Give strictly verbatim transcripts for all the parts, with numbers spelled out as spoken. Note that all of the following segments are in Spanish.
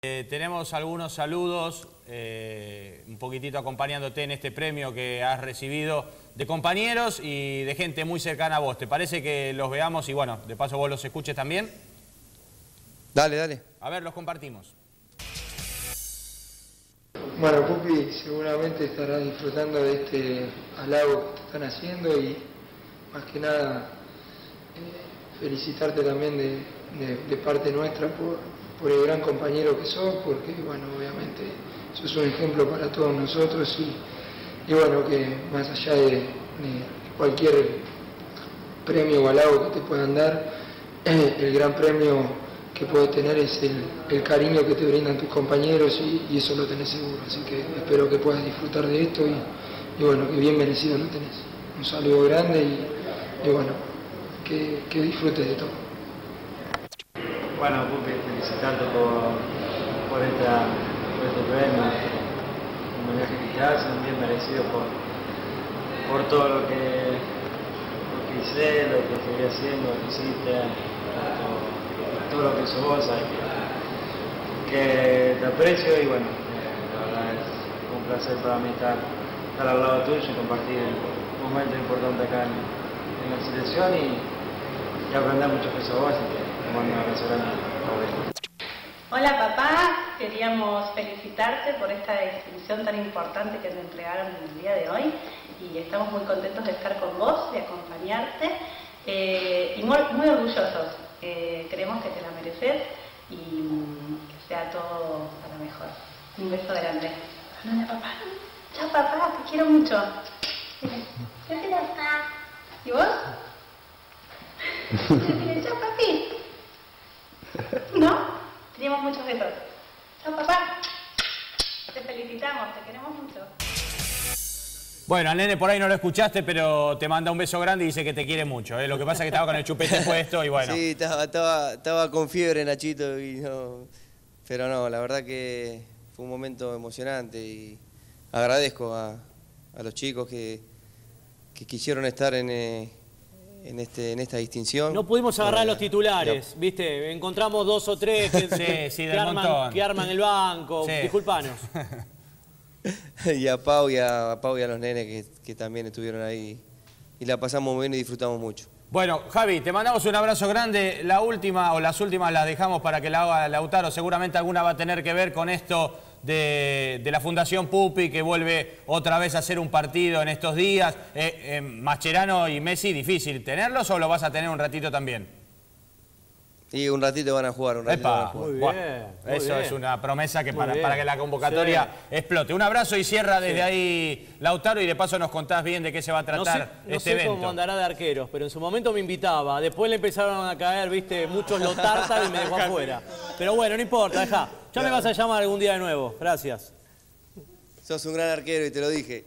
Eh, tenemos algunos saludos, eh, un poquitito acompañándote en este premio que has recibido de compañeros y de gente muy cercana a vos. ¿Te parece que los veamos y bueno, de paso vos los escuches también? Dale, dale. A ver, los compartimos. Bueno, Pupi, seguramente estarás disfrutando de este halago que te están haciendo y más que nada eh, felicitarte también de, de, de parte nuestra por, por el gran compañero que sos, porque bueno, obviamente sos un ejemplo para todos nosotros y, y bueno, que más allá de, de cualquier premio o halago que te puedan dar, eh, el gran premio que puedes tener es el, el cariño que te brindan tus compañeros y, y eso lo tenés seguro. Así que espero que puedas disfrutar de esto y, y bueno, que bien merecido lo tenés. Un saludo grande y, y bueno, que, que disfrutes de todo. Bueno, Pupi, felicitarte por, por, esta, por este premio, un homenaje que te hacen, bien merecido por, por todo lo que, lo que hice, lo que seguí haciendo, lo que hiciste, todo, todo lo que hizo vos, sabes que, que te aprecio y bueno, eh, la verdad es un placer para mí estar, estar al lado tuyo y compartir un momento importante acá en, en la selección y, y aprender muchas cosas de vos, así que te mando un abrazo grande. Hola papá, queríamos felicitarte por esta distinción tan importante que te entregaron en el día de hoy y estamos muy contentos de estar con vos, de acompañarte eh, y muy, muy orgullosos. Eh, creemos que te la mereces y que sea todo para mejor. Un beso grande. Hola papá. Chao papá, te quiero mucho. Gracias papá. ¿Y vos? Chao papi. ¿No? Teníamos muchos besos. Chao papá. Te felicitamos, te queremos mucho. Bueno, al nene por ahí no lo escuchaste, pero te manda un beso grande y dice que te quiere mucho, ¿eh? Lo que pasa es que estaba con el chupete puesto y bueno. Sí, estaba, estaba, estaba con fiebre Nachito, y no, pero no, la verdad que fue un momento emocionante y agradezco a, a los chicos que, que quisieron estar en, eh, en, este, en esta distinción. No pudimos agarrar Bueno, los titulares, ya. ¿viste? Encontramos dos o tres que, Sí, sí, que, del arman, montón. que arman el banco. Sí. Disculpanos. Y a Pau y a, a Pau y a los nenes que, que también estuvieron ahí y la pasamos muy bien y disfrutamos mucho. Bueno, Javi, te mandamos un abrazo grande. La última o las últimas las dejamos para que la haga Lautaro. Seguramente alguna va a tener que ver con esto de, de la Fundación Pupi, que vuelve otra vez a hacer un partido en estos días. Eh, eh, Mascherano y Messi, ¿difícil tenerlos o lo vas a tener un ratito también? Y un ratito van a jugar, un ratito Epa, van a jugar. Muy bueno, bien, muy eso bien. es una promesa que Muy para, bien. para que la convocatoria Sí. explote. Un abrazo y cierra desde Sí. ahí, Lautaro, y de paso nos contás bien de qué se va a No sé, tratar no este sé evento. cómo andará de arqueros, pero en su momento me invitaba. Después le empezaron a caer, viste, muchos lotártaros y me dejó afuera. Pero bueno, no importa, deja. Ya me vas a llamar algún día de nuevo. Gracias. Sos un gran arquero y te lo dije.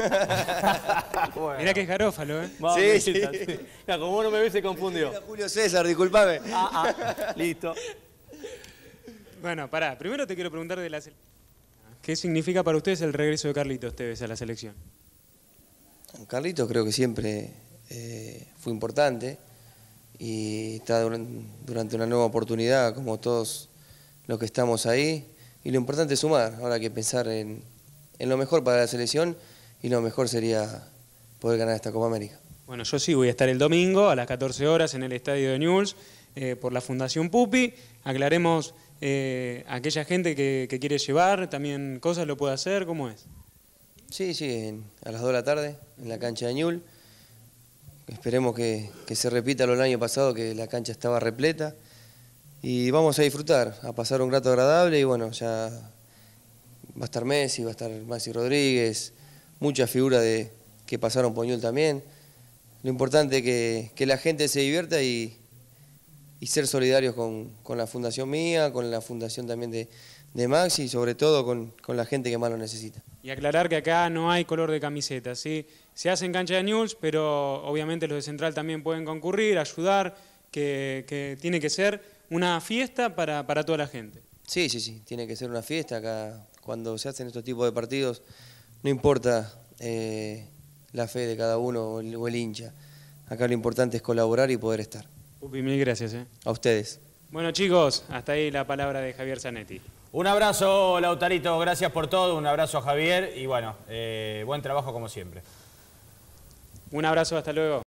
Bueno. Mirá que es garófalo, ¿eh? Vamos, Sí, Mesita, sí. sí. Ya, como vos no me ves, se confundió. Era Julio César, disculpame. Ah, ah, listo. Bueno, pará. Primero te quiero preguntar de la selección. ¿Qué significa para ustedes el regreso de Carlitos Tevez a la selección? Carlitos creo que siempre eh, fue importante y está durante una nueva oportunidad, como todos los que estamos ahí. Y lo importante es sumar. Ahora hay que pensar en, en lo mejor para la selección y lo mejor sería poder ganar esta Copa América. Bueno, yo sí voy a estar el domingo a las catorce horas en el estadio de Newell's eh, por la Fundación Pupi. Aclaremos eh, a aquella gente que, que quiere llevar también cosas, lo puede hacer, ¿cómo es? Sí, sí, en- a las dos de la tarde en la cancha de Newell's. Esperemos que, que se repita lo del año pasado, que la cancha estaba repleta. Y vamos a disfrutar, a pasar un rato agradable y bueno, ya va a estar Messi, va a estar Maxi Rodríguez, muchas figuras de, que pasaron por Newell's también. Lo importante es que, que la gente se divierta y, y ser solidarios con, con la fundación mía, con la fundación también de, de Maxi y sobre todo con, con la gente que más lo necesita. Y aclarar que acá no hay color de camiseta, ¿sí? Se hace en cancha de Newell's, pero obviamente los de Central también pueden concurrir, ayudar, que, que tiene que ser una fiesta para, para toda la gente. Sí, sí, sí, tiene que ser una fiesta acá. Cuando se hacen estos tipos de partidos, no importa eh, la fe de cada uno o el, o el hincha. Acá lo importante es colaborar y poder estar. Pupi, mil gracias. ¿eh? A ustedes. Bueno chicos, hasta ahí la palabra de Javier Zanetti. Un abrazo, Lautarito, gracias por todo, un abrazo a Javier y bueno, eh, buen trabajo como siempre. Un abrazo, hasta luego.